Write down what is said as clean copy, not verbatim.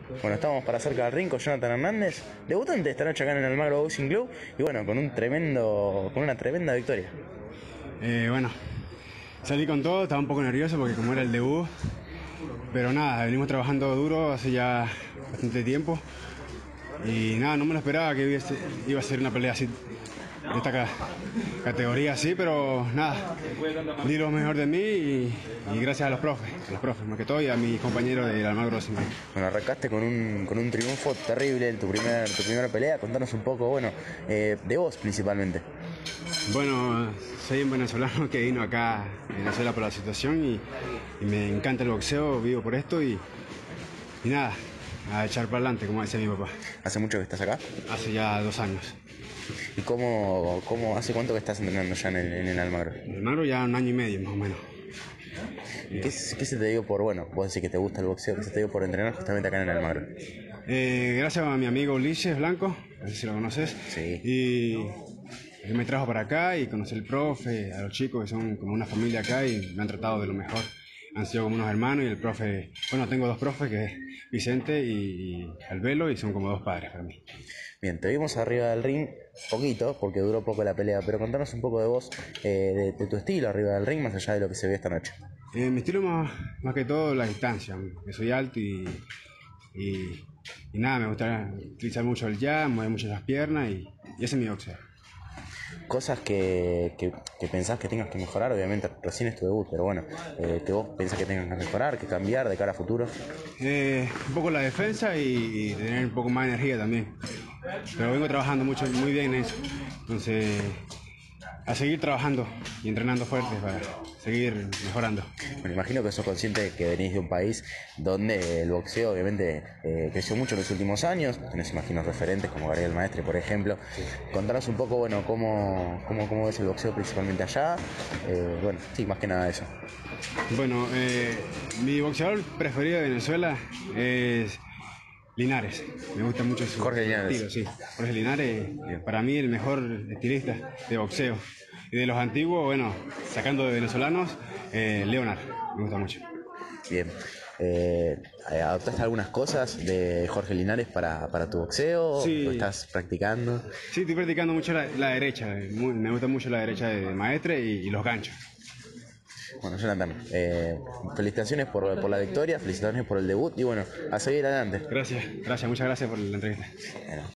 Bueno, estamos para cerca del ring con Jonathan Hernández, debutante esta noche acá en el Almagro Boxing Club y bueno, con una tremenda victoria. Bueno, salí con todo, estaba un poco nervioso porque como era el debut, pero nada, venimos trabajando duro hace ya bastante tiempo y nada, no me lo esperaba que iba a ser una pelea así, de esta categoría así, pero nada, di lo mejor de mí y gracias a los profes más que todo y a mis compañeros del Almagro Boxing Club. Bueno, arrancaste con un triunfo terrible en tu primera pelea. Contanos un poco, bueno, de vos principalmente. Bueno, soy un venezolano que vino acá a Venezuela por la situación y me encanta el boxeo, vivo por esto y nada, a echar para adelante, como decía mi papá. ¿Hace mucho que estás acá? Hace ya 2 años. ¿Y hace cuánto que estás entrenando ya en el Almagro? En Almagro ya 1 año y medio más o menos. ¿Qué se te dio por, bueno, vos decís que te gusta el boxeo, qué se te dio por entrenar justamente acá en el Almagro? Gracias a mi amigo Ulises Blanco, no sé si lo conoces, Sí. y él me trajo para acá y conocí al profe, a los chicos que son como una familia acá y me han tratado de lo mejor. Han sido como unos hermanos y el profe, bueno, tengo 2 profes que es Vicente y Albelo y son como 2 padres para mí. Bien, te vimos arriba del ring poquito, porque duró poco la pelea, pero contanos un poco de vos, de tu estilo arriba del ring, más allá de lo que se vio esta noche. Mi estilo más que todo la distancia, que soy alto y nada, me gusta utilizar mucho el jab, mover mucho las piernas y ese es mi boxeo. Cosas que pensás que tengas que mejorar, obviamente recién es tu debut, pero bueno, que vos pensás que tengas que mejorar, que cambiar de cara a futuro. Un poco la defensa y tener un poco más de energía también. Pero vengo trabajando muy bien en eso. Entonces, a seguir trabajando y entrenando fuerte para seguir mejorando. Bueno, imagino que sos consciente de que venís de un país donde el boxeo obviamente creció mucho en los últimos años. Tenés, imagino, referentes como Gabriel Maestre, por ejemplo. Contanos un poco, bueno, cómo ves el boxeo principalmente allá. Bueno, sí, más que nada eso. Bueno, mi boxeador preferido de Venezuela es Linares. Me gusta mucho su Jorge Linares. estilo, sí. Jorge Linares, para mí el mejor estilista de boxeo. Y de los antiguos, bueno, sacando de venezolanos, Leonard, me gusta mucho. Bien. ¿Adoptaste algunas cosas de Jorge Linares para tu boxeo? Sí. ¿Lo estás practicando? Sí, estoy practicando mucho la derecha. Me gusta mucho la derecha de Maestre y los ganchos. Bueno, Jonathan, felicitaciones por la victoria, felicitaciones por el debut y bueno, a seguir adelante. Gracias, muchas gracias por la entrevista. Bueno.